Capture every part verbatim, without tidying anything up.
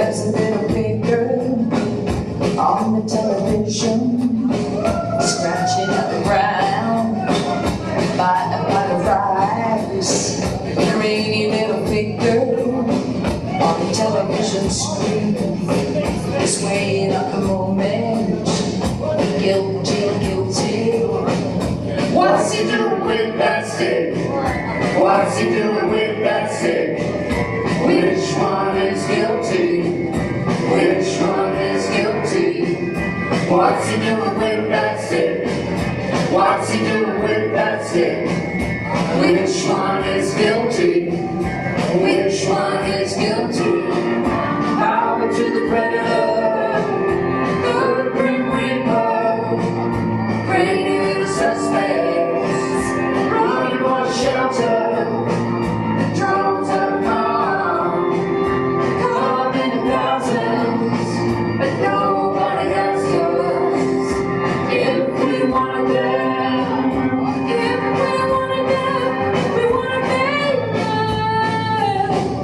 There's a little figure on the television, scratching around by a pot of rice. The rainy little figure on the television screen is weighing up the moment. Guilty, guilty. What's he doing with that stick? What's he doing with that stick? Which one is guilty? Which one is guilty? What's he doing with that stick? What's he doing with that stick? Which one is guilty? Which one is guilty? Power to the predator, the grim reaper, bringing little suspects, running for shelter. Drones have come, come in thousands, but nobody has us. If we wanted them, if we wanted them, we want to make them.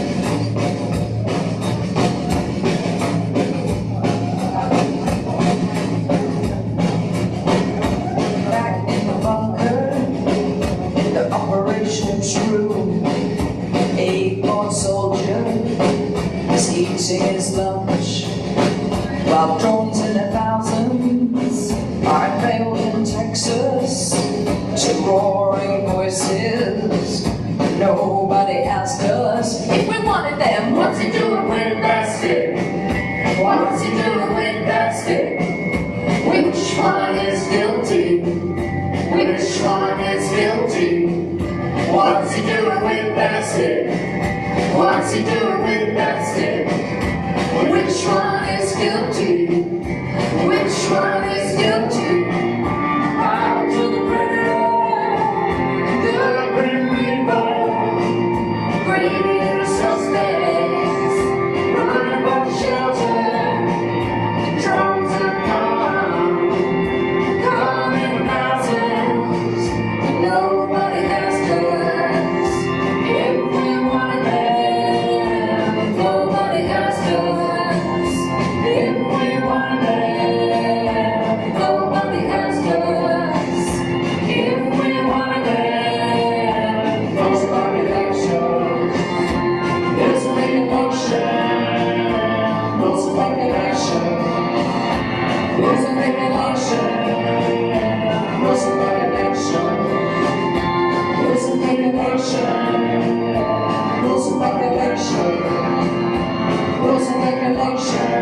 Back in the bunker, the operations room, a born soldier is eating his lunch, while drones in their thousands are unveiled in Texas to roaring voices. Nobody asked us if we wanted them. What's he doing with that stick? What's he doing with that stick? Which one is guilty? Which one is guilty? What's he doing with that stick? What's he doing with that stick? Which one is guilty? Which one is guilty? Out to the predator, the grim reaper, bringing in the suspects, running for shelter. Drones have come, come in thousands, but nobody asked us if we wanted them. Nobody asked us if we wanted them. Nobody asked us if we wanted them. Nobody asked us. There's a big motion. There's a big action. There's a big action. There's a big action. There's a big action. There's a big action. There's a big action.